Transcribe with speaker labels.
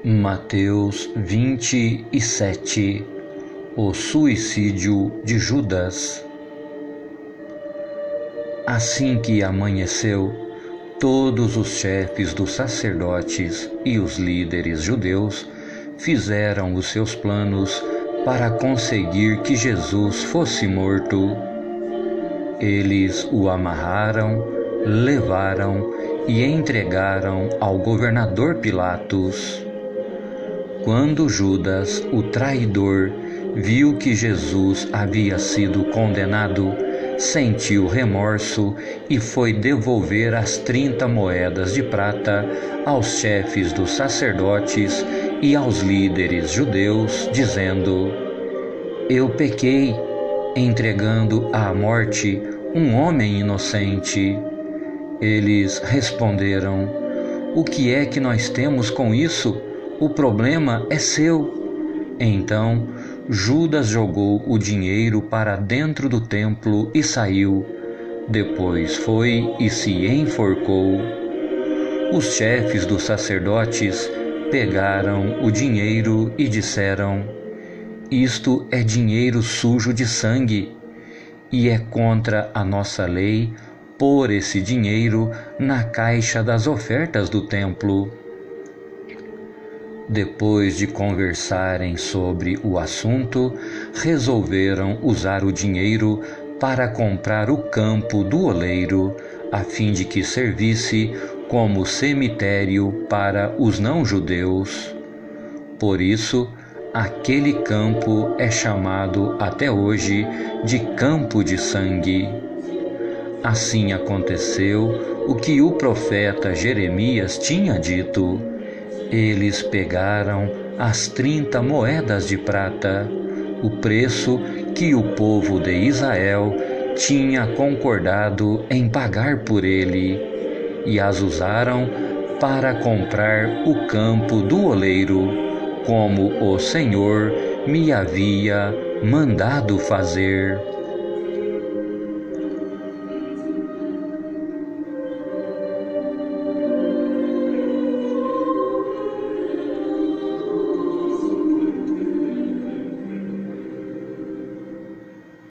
Speaker 1: Mateus 27. O suicídio de Judas. Assim que amanheceu, todos os chefes dos sacerdotes e os líderes judeus fizeram os seus planos para conseguir que Jesus fosse morto. Eles o amarraram, levaram e entregaram ao governador Pilatos. Quando Judas, o traidor, viu que Jesus havia sido condenado, sentiu remorso e foi devolver as 30 moedas de prata aos chefes dos sacerdotes e aos líderes judeus, dizendo: Eu pequei, entregando à morte um homem inocente. Eles responderam: O que é que nós temos com isso? O problema é seu. Então Judas jogou o dinheiro para dentro do templo e saiu. Depois foi e se enforcou. Os chefes dos sacerdotes pegaram o dinheiro e disseram: Isto é dinheiro sujo de sangue, e é contra a nossa lei pôr esse dinheiro na caixa das ofertas do templo. Depois de conversarem sobre o assunto, resolveram usar o dinheiro para comprar o campo do oleiro, a fim de que servisse como cemitério para os não-judeus. Por isso, aquele campo é chamado até hoje de Campo de Sangue. Assim aconteceu o que o profeta Jeremias tinha dito. Eles pegaram as 30 moedas de prata, o preço que o povo de Israel tinha concordado em pagar por ele, e as usaram para comprar o campo do oleiro, como o Senhor me havia mandado fazer.